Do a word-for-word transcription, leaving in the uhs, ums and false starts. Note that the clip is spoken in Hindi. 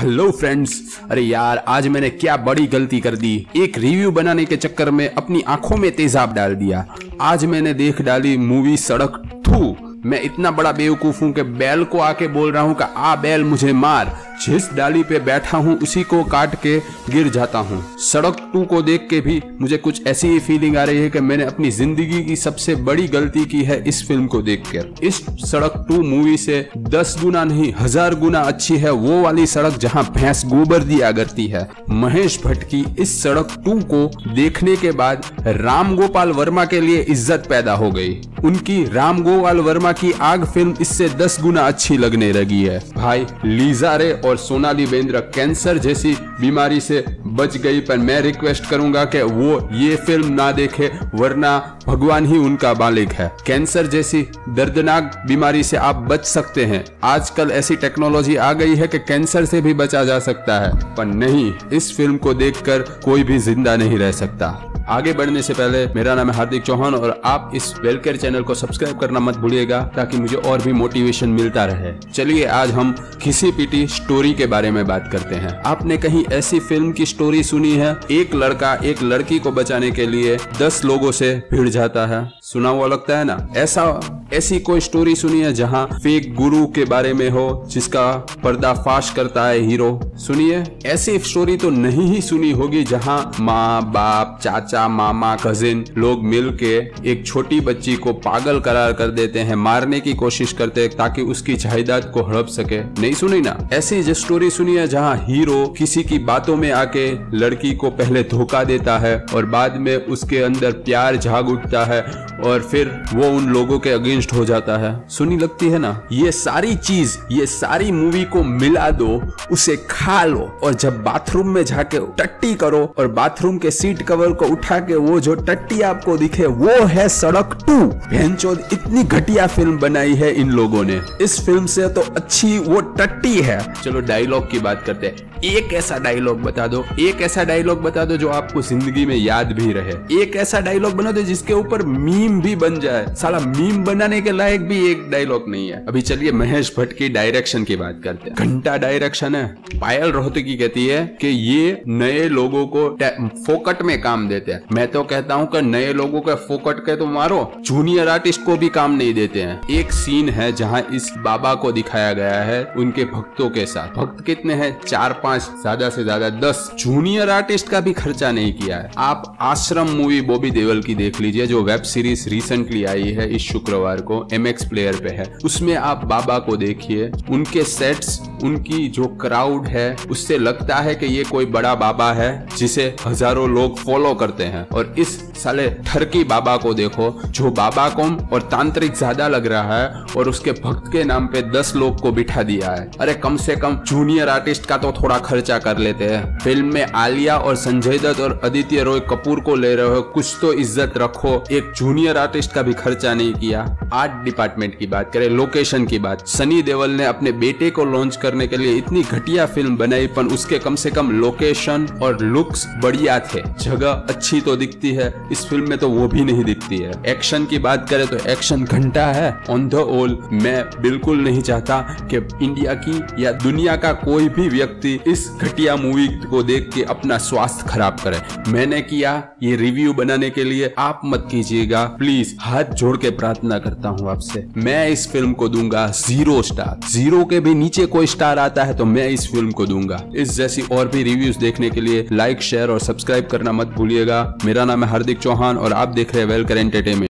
हेलो फ्रेंड्स, अरे यार आज मैंने क्या बड़ी गलती कर दी। एक रिव्यू बनाने के चक्कर में अपनी आंखों में तेजाब डाल दिया। आज मैंने देख डाली मूवी सड़क टू। मैं इतना बड़ा बेवकूफ हूं कि बैल को आके बोल रहा हूं कि आ बैल मुझे मार। जिस डाली पे बैठा हूं उसी को काट के गिर जाता हूं। सड़क टू को देख के भी मुझे कुछ ऐसी ही फीलिंग आ रही है कि मैंने अपनी जिंदगी की सबसे बड़ी गलती की है इस फिल्म को देखकर। इस सड़क टू मूवी से दस गुना नहीं हजार गुना अच्छी है वो वाली सड़क जहां भैंस गोबर दिया करती है। महेश भट्ट की इस सड़क टू को देखने के बाद राम गोपाल वर्मा के लिए इज्जत पैदा हो गई। उनकी राम गोपाल वर्मा की आग फिल्म इससे दस गुना अच्छी लगने लगी है। भाई लीजा रे और सोनाली बेंद्रे कैंसर जैसी बीमारी से बच गई, पर मैं रिक्वेस्ट करूंगा कि वो ये फिल्म ना देखे वरना भगवान ही उनका मालिक है। कैंसर जैसी दर्दनाक बीमारी से आप बच सकते हैं। आजकल ऐसी टेक्नोलॉजी आ गई है कि कैंसर से भी बचा जा सकता है, पर नहीं, इस फिल्म को देखकर कोई भी जिंदा नहीं रह सकता। आगे बढ़ने से पहले मेरा नाम है हार्दिक चौहान और आप इस वेलकेयर चैनल को सब्सक्राइब करना मत भूलिएगा ताकि मुझे और भी मोटिवेशन मिलता रहे। चलिए आज हम घिसी पिटी स्टोरी के बारे में बात करते हैं। आपने कहीं ऐसी फिल्म की स्टोरी सुनी है? एक लड़का एक लड़की को बचाने के लिए दस लोगों से भिड़ जाता है। सुना हुआ लगता है ना? ऐसा ऐसी कोई स्टोरी सुनी है जहाँ फेक गुरु के बारे में हो जिसका पर्दाफाश करता है हीरो? सुनिए, ऐसी स्टोरी तो नहीं ही सुनी होगी जहाँ माँ बाप चाचा मामा कजिन लोग मिलके एक छोटी बच्ची को पागल करार कर देते हैं, मारने की कोशिश करते हैं ताकि उसकी जायदाद को हड़प सके। नहीं सुनी ना? ऐसी जो स्टोरी सुनी है जहाँ हीरो किसी की बातों में आके लड़की को पहले धोखा देता है और बाद में उसके अंदर प्यार जाग उठता है और फिर वो उन लोगों के अगेंस्ट हो जाता है। सुनी लगती है ना? ये सारी चीज ये सारी मूवी को मिला दो, उसे खा लो और जब बाथरूम में जाके टट्टी करो और बाथरूम के सीट कवर को उठा के वो जो टट्टी आपको दिखे वो है सड़क टू। भैंचोद इतनी घटिया फिल्म बनाई है इन लोगों ने। इस फिल्म से तो अच्छी वो टट्टी है। चलो डायलॉग की बात करते हैं। एक ऐसा डायलॉग बता दो, एक ऐसा डायलॉग बता दो जो आपको जिंदगी में याद भी रहे। एक ऐसा डायलॉग बना दो जिसके ऊपर मीम भी बन जाए। साला मीम बनाने के लायक भी एक डायलॉग नहीं है। अभी चलिए महेश भट्ट की डायरेक्शन की बात करते हैं। घंटा डायरेक्शन है। पायल रोहतगी कहती है कि ये नए लोगों को फोकट में काम देते हैं। मैं तो कहता हूँ कि नए लोगों के फोकट के तो मारो, जूनियर आर्टिस्ट को भी काम नहीं देते हैं। एक सीन है जहाँ इस बाबा को दिखाया गया है उनके भक्तों के साथ। भक्त कितने हैं? चार पांच, ज्यादा से ज्यादा दस। जूनियर आर्टिस्ट का भी खर्चा नहीं किया है। आप आश्रम मूवी बॉबी देओल की देख लीजिए जो वेब सीरीज रिसेंटली आई है इस शुक्रवार को एम एक्स प्लेयर पे है। उसमें आप बाबा को देखिए, उनके सेट्स, उनकी जो क्राउड है उससे लगता है कि ये कोई बड़ा बाबा है जिसे हजारों लोग फॉलो करते हैं। और इस साले ठरकी बाबा को देखो जो बाबा कम और तांत्रिक ज्यादा लग रहा है और उसके भक्त के नाम पे दस लोग को बिठा दिया है। अरे कम से कम जूनियर आर्टिस्ट का तो थोड़ा खर्चा कर लेते हैं। फिल्म में आलिया और संजय दत्त और आदित्य रॉय कपूर को ले रहे हो, कुछ तो इज्जत रखो। एक जूनियर आर्टिस्ट का भी खर्चा नहीं किया। आर्ट डिपार्टमेंट की बात करें, लोकेशन की बात, सनी देओल ने अपने बेटे को लॉन्च करने के लिए इतनी घटिया फिल्म बनाई पर उसके कम से कम लोकेशन और लुक्स बढ़िया थे। जगह अच्छी तो दिखती है, इस फिल्म में तो वो भी नहीं दिखती है। एक्शन की बात करें तो एक्शन घंटा है ऑन द ऑल। मैं बिल्कुल नहीं चाहता कि इंडिया की या दुनिया का कोई भी व्यक्ति इस घटिया मूवी को देख के अपना स्वास्थ्य खराब करे। मैंने किया ये रिव्यू बनाने के लिए, आप मत कीजिएगा प्लीज। हाथ जोड़ के प्रार्थना करता हूँ आपसे। मैं इस फिल्म को दूंगा जीरो स्टार। जीरो के भी नीचे कोई स्टार आता है तो मैं इस फिल्म को दूंगा। इस जैसी और भी रिव्यूज देखने के लिए लाइक शेयर और सब्सक्राइब करना मत भूलिएगा। मेरा नाम है हार्दिक चौहान और आप देख रहे हैं वेलकेयर एंटरटेनमेंट।